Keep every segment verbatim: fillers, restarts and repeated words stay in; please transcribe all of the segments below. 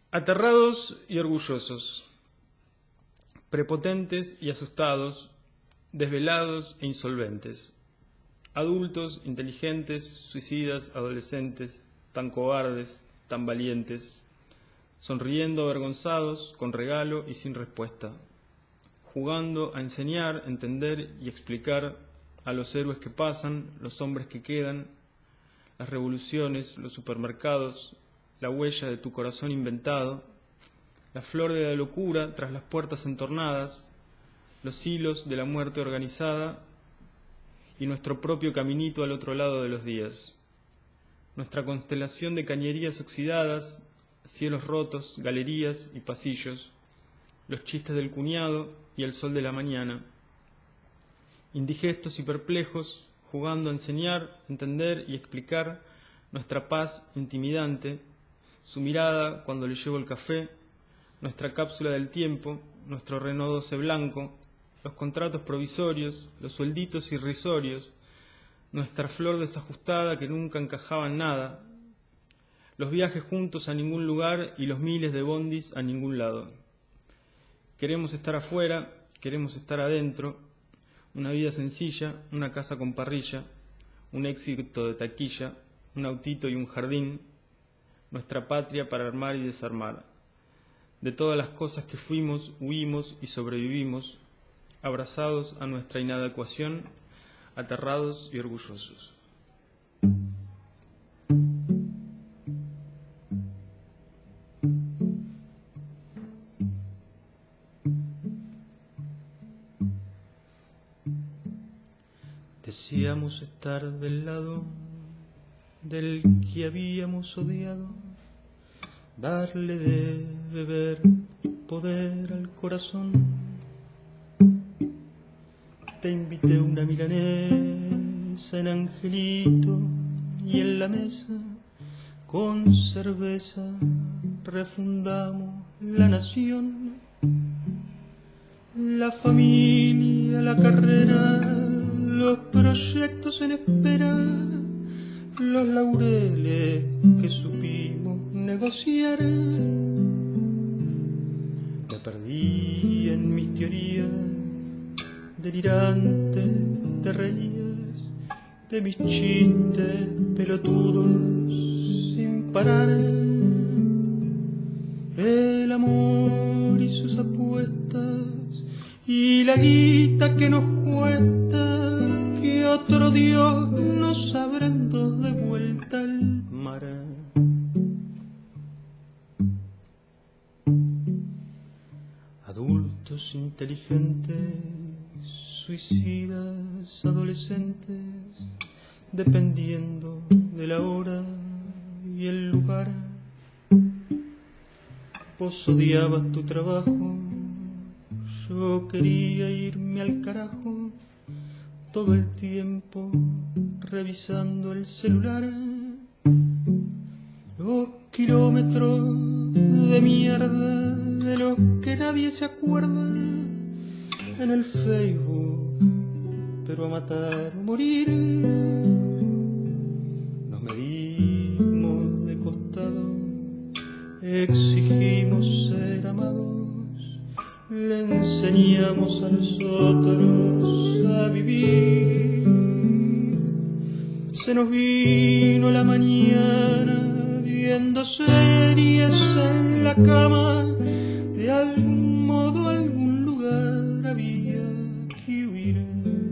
Aterrados y orgullosos, prepotentes y asustados, desvelados e insolventes, adultos, inteligentes, suicidas, adolescentes, tan cobardes, tan valientes, sonriendo avergonzados, con regalo y sin respuesta, jugando a enseñar, entender y explicar a los héroes que pasan, los hombres que quedan, las revoluciones, los supermercados, la huella de tu corazón inventado, la flor de la locura tras las puertas entornadas, los hilos de la muerte organizada y nuestro propio caminito al otro lado de los días. Nuestra constelación de cañerías oxidadas, cielos rotos, galerías y pasillos, los chistes del cuñado y el sol de la mañana. Indigestos y perplejos, jugando a enseñar, entender y explicar nuestra paz intimidante, su mirada cuando le llevo el café, nuestra cápsula del tiempo, nuestro Renault doce blanco, los contratos provisorios, los suelditos irrisorios, nuestra flor desajustada que nunca encajaba en nada, los viajes juntos a ningún lugar y los miles de bondis a ningún lado. Queremos estar afuera, queremos estar adentro, una vida sencilla, una casa con parrilla, un éxito de taquilla, un autito y un jardín, nuestra patria para armar y desarmar. De todas las cosas que fuimos, huimos y sobrevivimos, abrazados a nuestra inadecuación, aterrados y orgullosos. Deseamos estar del lado del que habíamos odiado, darle de beber poder al corazón. Te invité una milanesa en Angelito y en la mesa con cerveza refundamos la nación, la familia, la carrera, los proyectos en espera, los laureles que supimos negociar. Me perdí en mis teorías delirantes, te reías de mis chistes pelotudos sin parar. El amor y sus apuestas y la guita que nos cuesta, que otro Dios nos abriendo de vuelta al mar. Adultos inteligentes, suicidas, adolescentes, dependiendo de la hora y el lugar. Vos odiabas tu trabajo, yo quería irme al carajo, todo el tiempo revisando el celular. Los kilómetros de mierda de los que nadie se acuerda en el Facebook, pero a matar o morir. Nos medimos de costado, exigimos ser amados, le enseñamos a los otros a vivir. Se nos vino la mañana viendo series en la cama, de algún modo a algún lugar había que huir.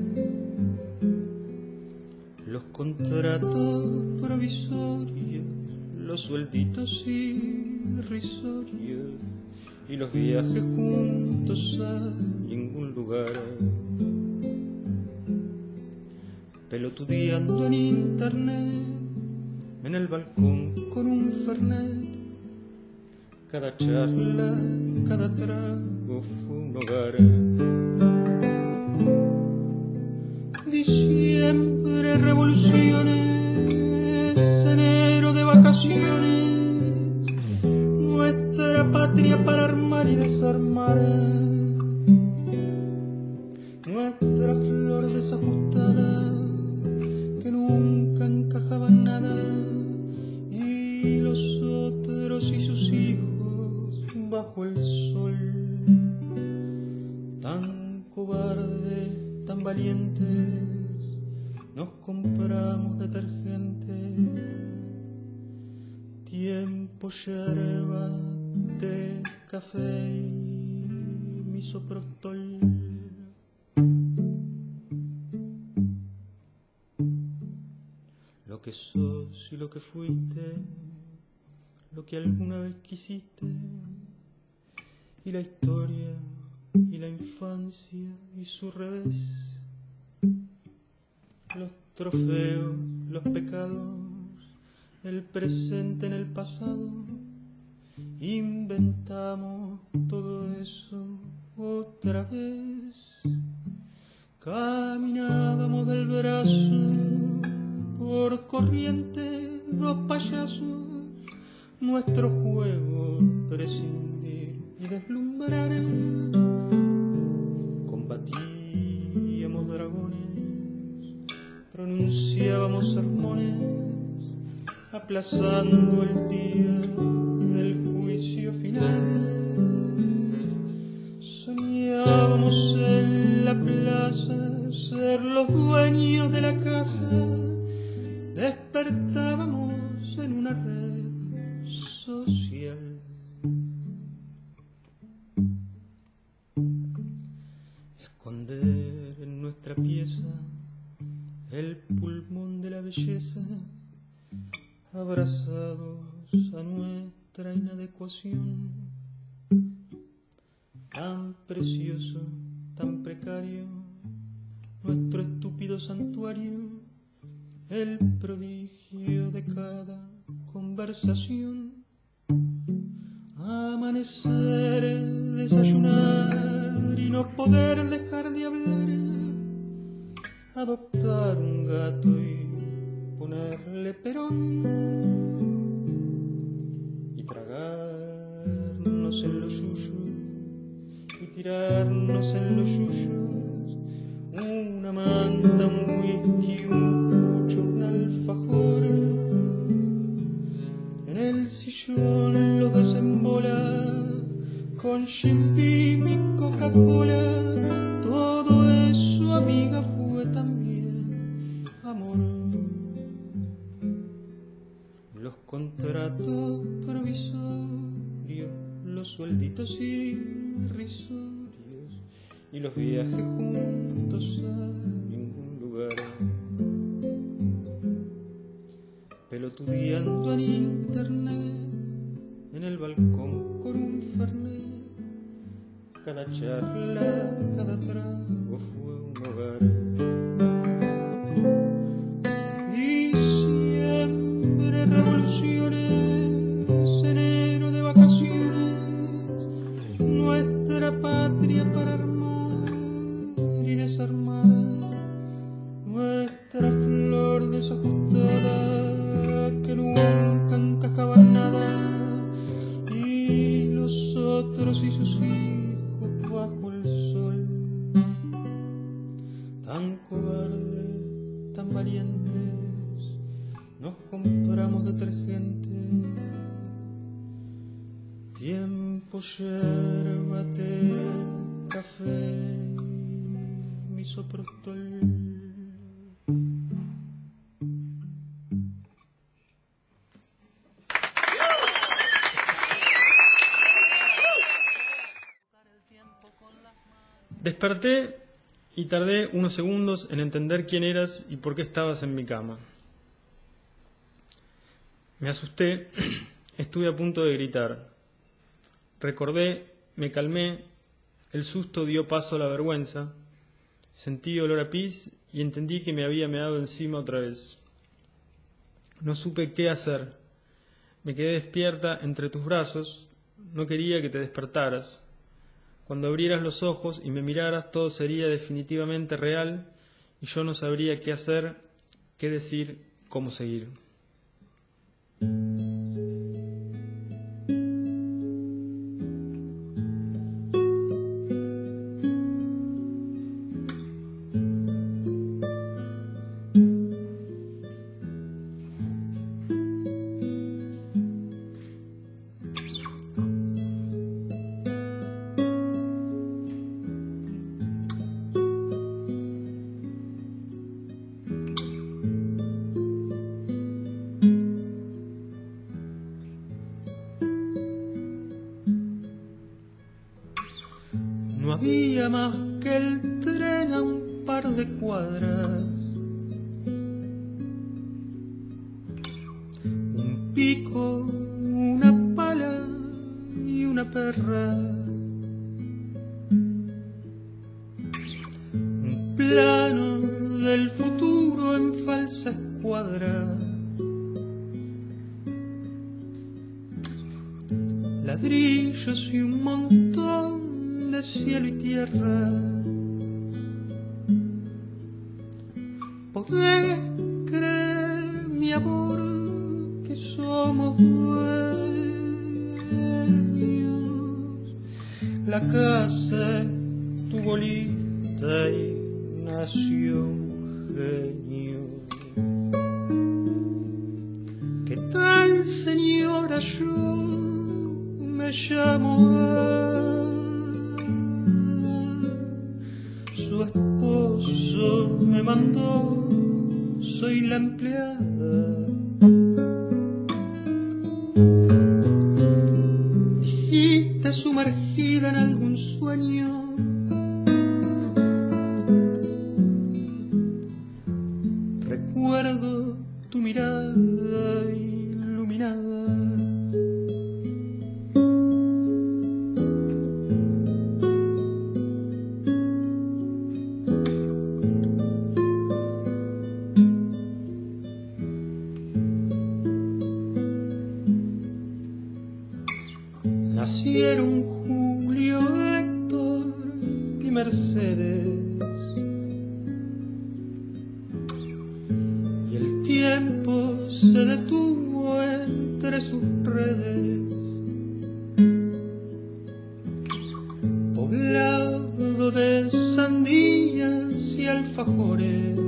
Los contratos provisorios, los suelditos irrisorios y los viajes juntos a ningún lugar. Pelotudeando en internet, en el balcón con un fernet, cada charla, cada trago fue un hogar. Diciembre, revoluciones, enero de vacaciones, nuestra patria para armar y desarmar, nuestra flor desajustada que nunca encajaba en nada, y los otros y sus hijos bajo el sol, tan cobardes, tan valientes, nos compramos detergente, tiempo, yerba, té, café y misoprostol. Lo que sos y lo que fuiste, lo que alguna vez quisiste, y la historia y la infancia y su revés, los trofeos, los pecados, el presente en el pasado, inventamos todo eso otra vez. Caminábamos del brazo por corriente, dos payasos, nuestro juego prescindir y deslumbrar. Combatíamos dragones, pronunciábamos sermones, aplazando el día del juicio final. Soñábamos en la plaza ser los dueños de la casa, despertábamos en una red social. Esconder en nuestra pieza el pulmón de la belleza, abrazados a nuestra inadecuación, tan precioso, tan precario, nuestro estúpido santuario, el prodigio de cada conversación. Amanecer, desayunar y no poder dejar de hablar, adoptar un gato y ponerle Perón, y tragarnos en los yuyos y tirarnos en los yuyos una manta, un whisky, un pucho, un alfajor. En el sillón lo desembola con Jim Beam y Coca-Cola. Todo eso, amiga, fue también amor. Los contratos provisorios, los suelditos irrisorios y los viajes juntos a ningún lugar. Pelotudeando en internet, en el balcón con un fernet. Cada charla, cada trago fue un hogar. Diciembre, revoluciones, enero de vacaciones, nuestra patria para armar y desarmar, nuestra flor desajustada que nunca encajaba en nada, y los otros y sus hijos bajo el sol, tan cobardes, tan valientes, nos compramos detergente, tiempo, yerba, té, café, misoprostol. Desperté y tardé unos segundos en entender quién eras y por qué estabas en mi cama. Me asusté, estuve a punto de gritar. Recordé, me calmé, el susto dio paso a la vergüenza, sentí olor a pis y entendí que me había meado encima otra vez. No supe qué hacer. Me quedé despierta entre tus brazos, no quería que te despertaras. Cuando abrieras los ojos y me miraras, todo sería definitivamente real y yo no sabría qué hacer, qué decir, cómo seguir. No había más que el tren a un par de cuadras. Un pico, una pala y una perra. Un plano del futuro en falsa escuadra. Ladrillos y un montón de cielo y tierra. ¿Podés creer, mi amor, que somos dueños? La casa es tu bolita y nació un genio. ¿Qué tal, señora? Yo me llamo Ana. Su esposo me mandó, soy la empleada. Dijiste sumergida en algún sueño. Recuerdo tu mirada iluminada. Nacieron Julio, Héctor y Mercedes, y el tiempo se detuvo entre sus redes, poblado de sandías y alfajores,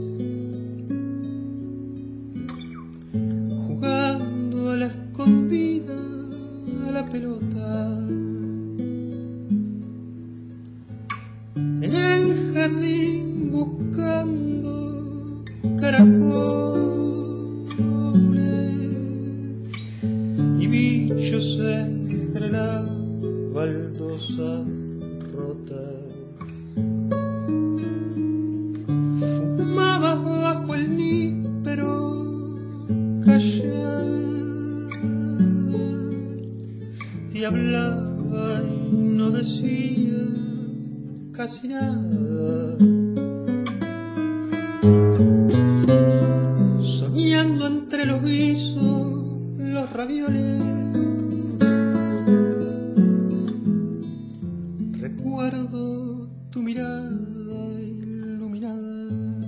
jugando a la escondida a la pelota. En el jardín buscando caracoles y bichos entre la baldosa rota. Fumaba bajo el níspero callada, y hablaba y no decía casi nada, soñando entre los guisos, los ravioles. Recuerdo tu mirada iluminada.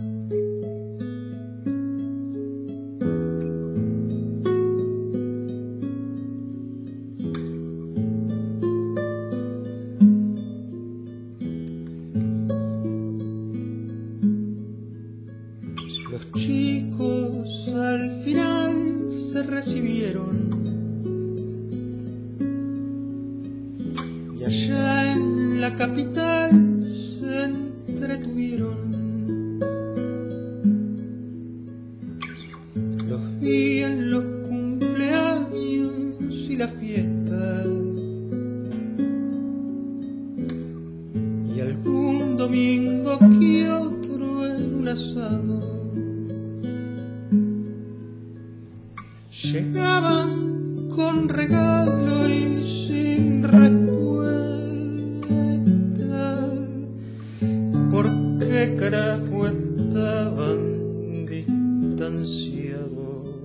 Los chicos al final se recibieron y allá en la capital se entretuvieron. Los vi en los cumpleaños y las fiestas, y algún domingo que otro en un asado. Llegaban con regalo y sin respuesta. ¿Por qué carajo estaban distanciados?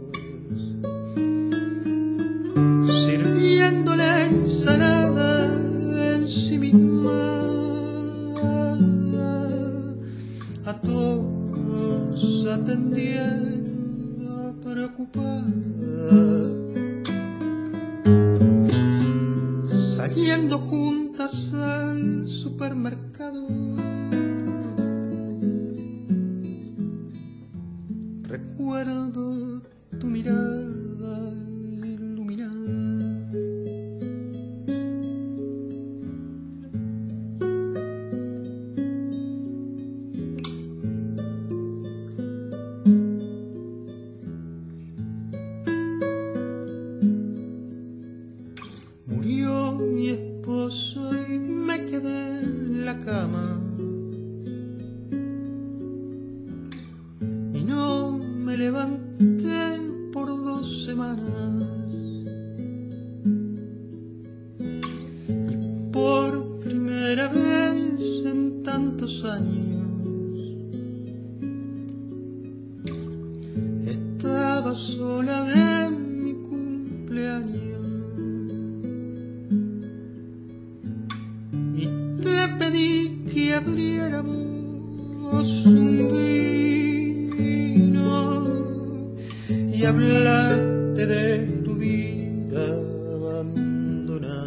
Sirviendo la ensalada ensimismada, a todos atendiendo preocupada. Saliendo juntas al supermercado, recuerdo tu mirada iluminada. Murió mi esposo y me quedé sola en mi cumpleaños y te pedí que abriéramos un vino y hablaste de tu vida abandonada.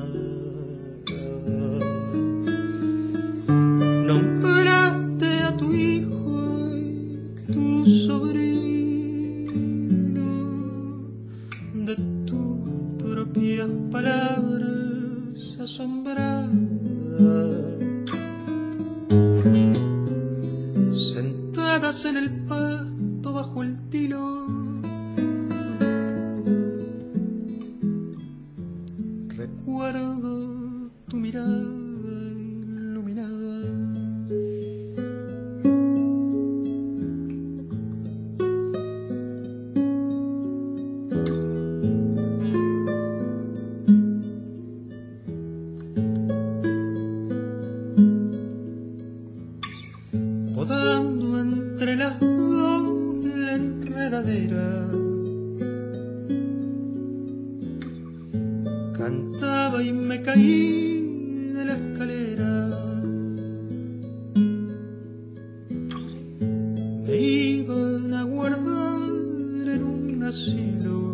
Nombraste a tu hijo y tu sobrino, de tus propias palabras asombradas. Sentadas en el pasto bajo el tilo, recuerdo tu mirada iluminada. Podando entre las dos la enredadera, cantaba y me caí de la escalera. Me iban a guardar en un asilo,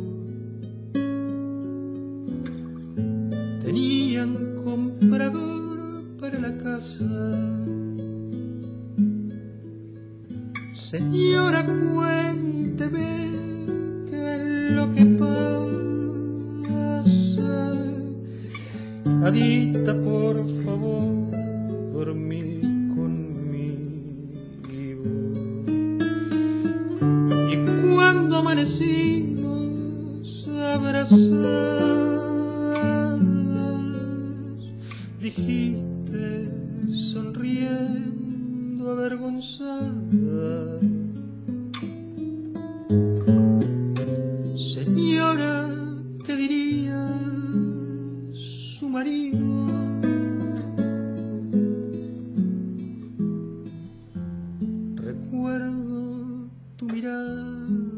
tenían comprador para la casa. Señora, cuénteme qué es lo que pasa. Adita, por favor, dormí conmigo. Y cuando amanecimos abrazadas, dijiste sonriendo avergonzada: señora, ¿qué diría su marido? Recuerdo tu mirada